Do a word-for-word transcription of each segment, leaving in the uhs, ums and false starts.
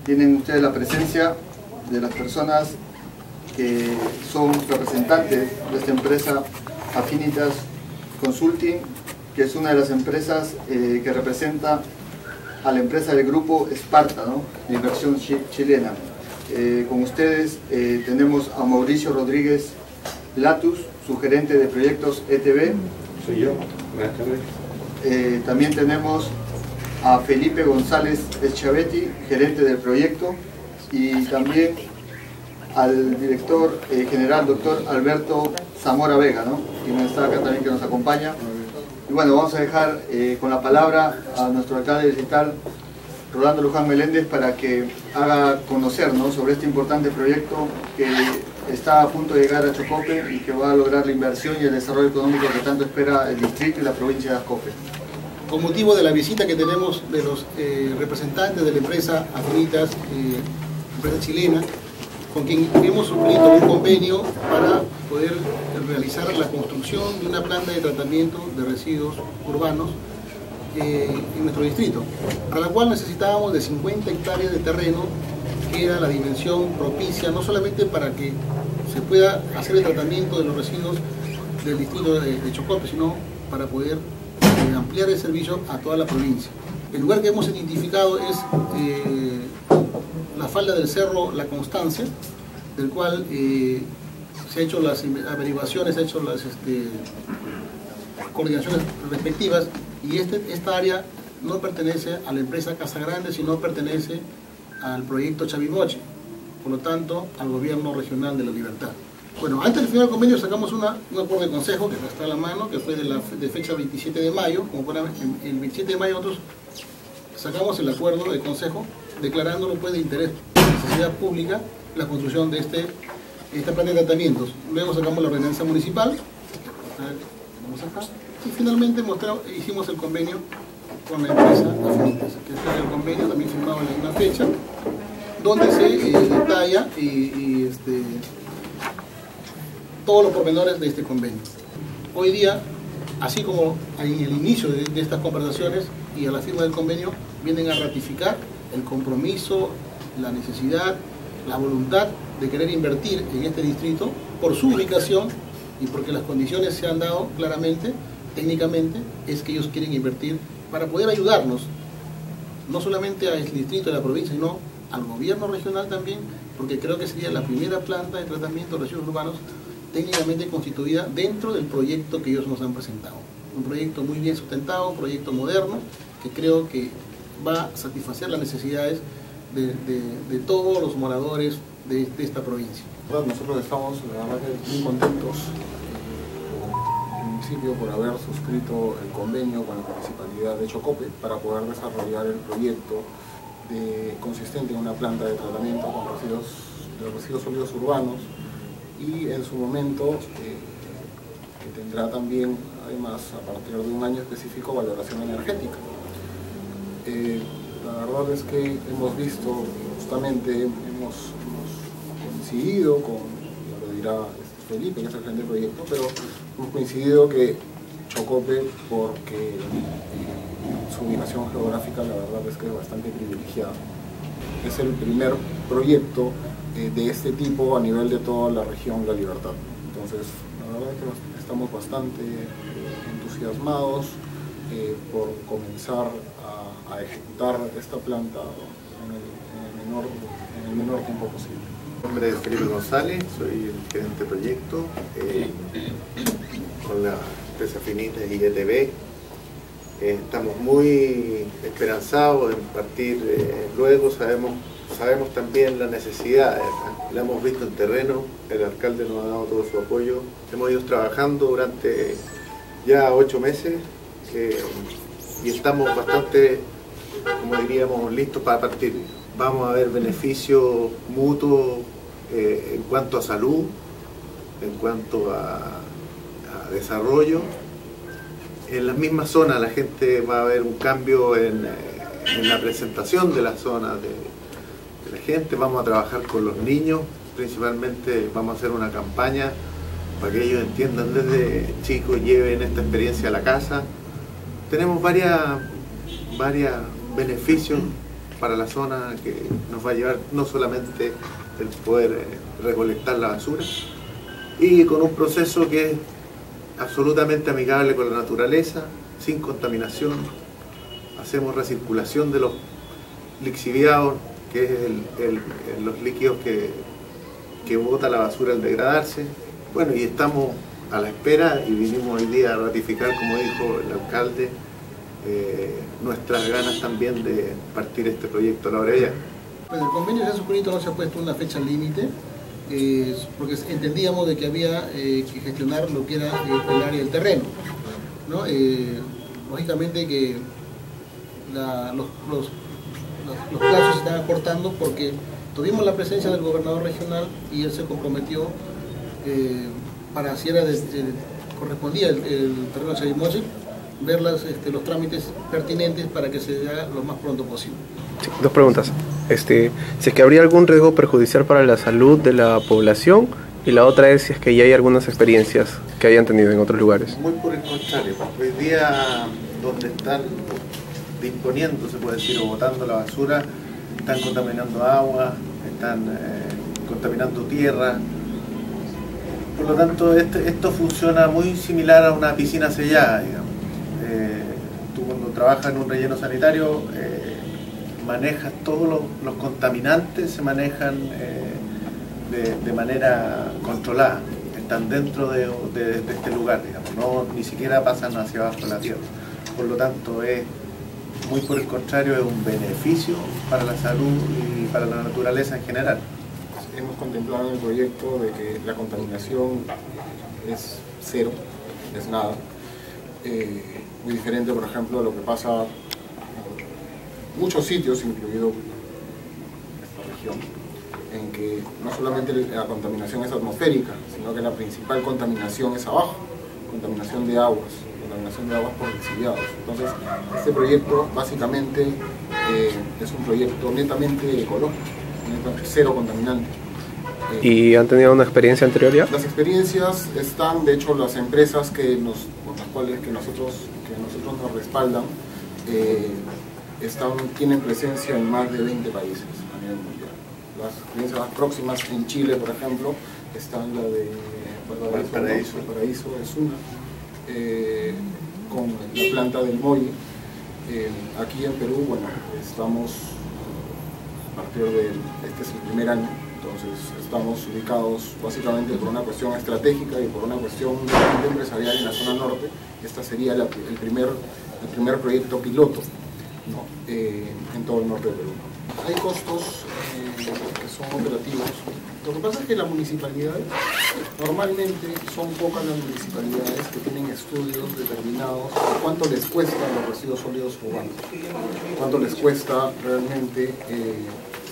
Tienen ustedes la presencia de las personas que son representantes de esta empresa Affinitas Consulting, que es una de las empresas eh, que representa a la empresa del grupo Esparta, ¿no?, de inversión chi chilena. Eh, con ustedes eh, tenemos a Mauricio Rodríguez Latus, su gerente de proyectos E T B. Soy yo. Buenas tardes. Eh, también tenemos a Felipe González Echavetti, gerente del proyecto, y también al director eh, general, doctor Alberto Zamora Vega, ¿no?, quien está acá también, que nos acompaña. Y bueno, vamos a dejar eh, con la palabra a nuestro alcalde distrital, Rolando Luján Meléndez, para que haga conocer, ¿no?, sobre este importante proyecto que está a punto de llegar a Chocope y que va a lograr la inversión y el desarrollo económico que tanto espera el distrito y la provincia de Ascope. Con motivo de la visita que tenemos de los eh, representantes de la empresa Affinitas, eh, empresa chilena, con quien hemos suscrito un convenio para poder realizar la construcción de una planta de tratamiento de residuos urbanos eh, en nuestro distrito, para la cual necesitábamos de cincuenta hectáreas de terreno, que era la dimensión propicia no solamente para que se pueda hacer el tratamiento de los residuos del distrito de, de Chocope, sino para poder eh, ampliar el servicio a toda la provincia. El lugar que hemos identificado es eh, la falda del cerro La Constancia, del cual eh, se han hecho las averiguaciones, se han hecho las este, coordinaciones respectivas, y este, esta área no pertenece a la empresa Casa Grande, sino pertenece al proyecto Chavimoche, por lo tanto al gobierno regional de La Libertad. Bueno, antes del final del convenio sacamos una, un acuerdo de consejo que está a la mano, que fue de, la, de fecha veintisiete de mayo, como para el veintisiete de mayo nosotros sacamos el acuerdo de consejo declarándolo pues de interés de necesidad pública la construcción de este, esta planta de tratamientos. Luego sacamos la ordenanza municipal, vamos acá, y finalmente mostramos, hicimos el convenio con la empresa Affinitas, que es el convenio también firmado en la misma fecha, donde se eh, detalla y, y este, todos los pormenores de este convenio. Hoy día, así como en el inicio de, de estas conversaciones y a la firma del convenio, vienen a ratificar el compromiso, la necesidad, la voluntad de querer invertir en este distrito por su ubicación y porque las condiciones se han dado claramente, técnicamente, es que ellos quieren invertir para poder ayudarnos, no solamente al distrito de la provincia, sino al gobierno regional también, porque creo que sería la primera planta de tratamiento de residuos urbanos técnicamente constituida dentro del proyecto que ellos nos han presentado. Un proyecto muy bien sustentado, un proyecto moderno, que creo que va a satisfacer las necesidades de, de, de todos los moradores de, de esta provincia. Nosotros estamos, la verdad, muy contentos con el municipio por haber suscrito el convenio con la municipalidad de Chocope para poder desarrollar el proyecto de, consistente en una planta de tratamiento con residuos, de residuos sólidos urbanos, y en su momento eh, que tendrá también, además, a partir de un año específico, valoración energética. Eh, la verdad es que hemos visto, justamente hemos, hemos coincidido con, ya lo dirá Felipe, que es el gerente del proyecto, pero hemos coincidido que Chocope, porque eh, su ubicación geográfica, la verdad es que es bastante privilegiada. Es el primer proyecto eh, de este tipo a nivel de toda la región La Libertad. Entonces, la verdad es que estamos bastante eh, entusiasmados eh, por comenzar a, a ejecutar esta planta en el, en el menor, en el menor tiempo posible. Mi nombre es Felipe González, soy el gerente de proyecto eh, con la empresa Affinitas y E T B. Eh, estamos muy esperanzados en partir eh, luego, sabemos, sabemos también la necesidad, eh, la hemos visto en terreno, el alcalde nos ha dado todo su apoyo. Hemos ido trabajando durante ya ocho meses eh, y estamos bastante, como diríamos, listos para partir. Vamos a ver beneficios mutuos eh, en cuanto a salud, en cuanto a, a desarrollo. En las mismas zonas la gente va a ver un cambio en, en la presentación de la zona de, de la gente. Vamos a trabajar con los niños, principalmente vamos a hacer una campaña para que ellos entiendan desde chicos, lleven esta experiencia a la casa. Tenemos varias, varios beneficios para la zona, que nos va a llevar no solamente el poder eh, recolectar la basura, y con un proceso que es absolutamente amigable con la naturaleza, sin contaminación. Hacemos recirculación de los lixiviados, que es el, el, el, los líquidos que, que bota la basura al degradarse. Bueno, y estamos a la espera y vinimos hoy día a ratificar, como dijo el alcalde, eh, nuestras ganas también de partir este proyecto a la brevedad. Bueno, el convenio de suscrito no se ha puesto una fecha límite, eh, porque entendíamos de que había eh, que gestionar lo que era eh, el área del terreno, ¿no? Eh, lógicamente que la, los, los, los, los plazos se están acortando porque tuvimos la presencia del gobernador regional y él se comprometió eh, para si era de, de, correspondía el, el terreno de Chayimochi, ver las, este, los trámites pertinentes para que se haga lo más pronto posible. Sí, dos preguntas. Este, si es que habría algún riesgo perjudicial para la salud de la población, y la otra es si es que ya hay algunas experiencias que hayan tenido en otros lugares. Muy por el contrario, hoy día donde están disponiendo, se puede decir, o botando la basura, están contaminando agua, están eh, contaminando tierra. Por lo tanto, este, esto funciona muy similar a una piscina sellada, digamos. Eh, tú cuando trabajas en un relleno sanitario, eh, manejas todos los, los contaminantes, se manejan eh, de, de manera controlada, están dentro de, de, de este lugar, digamos, no, ni siquiera pasan hacia abajo de la tierra. Por lo tanto, es muy por el contrario, es un beneficio para la salud y para la naturaleza en general. Hemos contemplado en el proyecto de que la contaminación es cero, es nada. Eh, muy diferente, por ejemplo, a lo que pasa en muchos sitios, incluido esta región, en que no solamente la contaminación es atmosférica, sino que la principal contaminación es abajo, contaminación de aguas, contaminación de aguas por lixiviados. Entonces, este proyecto básicamente eh, es un proyecto netamente ecológico, cero contaminante. Eh, ¿Y han tenido una experiencia anterior ya? Las experiencias están, de hecho, las empresas que nos, con las cuales que nosotros, que nosotros nos respaldan, eh, están, tienen presencia en más de veinte países a nivel mundial. Las experiencias más próximas en Chile, por ejemplo, están la de Valparaíso, Valparaíso es una, eh, con la planta del Molle. Eh, aquí en Perú, bueno, estamos a partir de este es el primer año, entonces estamos ubicados básicamente por una cuestión estratégica y por una cuestión empresarial en la zona norte. Esta sería la, el, primer, el primer proyecto piloto, ¿no? eh, en todo el norte de Perú. Hay costos eh, que son operativos. Lo que pasa es que las municipalidades, normalmente son pocas las municipalidades que tienen estudios determinados de cuánto les cuesta los residuos sólidos urbanos, cuánto les cuesta realmente eh,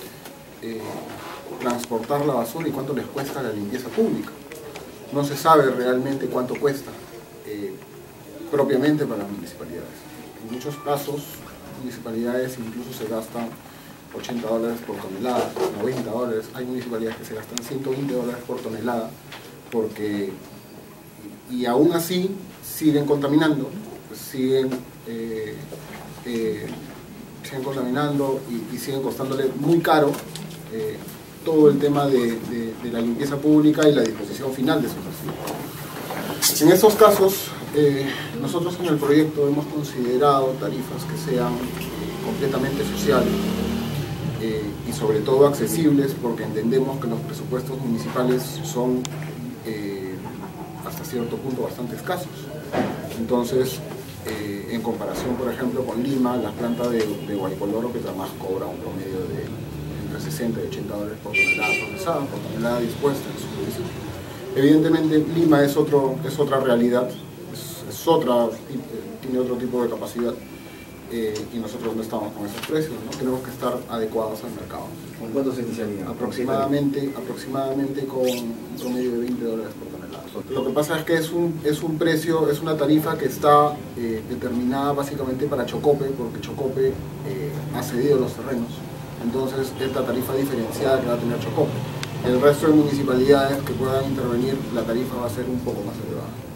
eh, transportar la basura y cuánto les cuesta la limpieza pública. No se sabe realmente cuánto cuesta eh, propiamente para las municipalidades. En muchos casos, municipalidades incluso se gastan ochenta dólares por tonelada, noventa dólares, hay municipalidades que se gastan ciento veinte dólares por tonelada, porque, y aún así siguen contaminando, pues siguen, eh, eh, siguen contaminando y, y siguen costándole muy caro eh, todo el tema de, de, de la limpieza pública y la disposición final de sus residuos. En estos casos, eh, nosotros en el proyecto hemos considerado tarifas que sean eh, completamente sociales, Eh, y sobre todo accesibles, porque entendemos que los presupuestos municipales son eh, hasta cierto punto bastante escasos. Entonces, eh, en comparación por ejemplo con Lima, la planta de, de Guaycoloro, que además cobra un promedio de entre sesenta y ochenta dólares por tonelada procesada, por tonelada dispuesta en su servicio. Evidentemente Lima es, otro, es otra realidad, es, es otra, tiene otro tipo de capacidad. Eh, y nosotros no estamos con esos precios, ¿no? Tenemos que estar adecuados al mercado. ¿Con cuánto se iniciaría? Aproximadamente, aproximadamente con un promedio de veinte dólares por tonelada. Lo que pasa es que es un, es un precio, es una tarifa que está eh, determinada básicamente para Chocope, porque Chocope eh, ha cedido los terrenos. Entonces, esta tarifa diferenciada que va a tener Chocope. El resto de municipalidades que puedan intervenir, la tarifa va a ser un poco más elevada.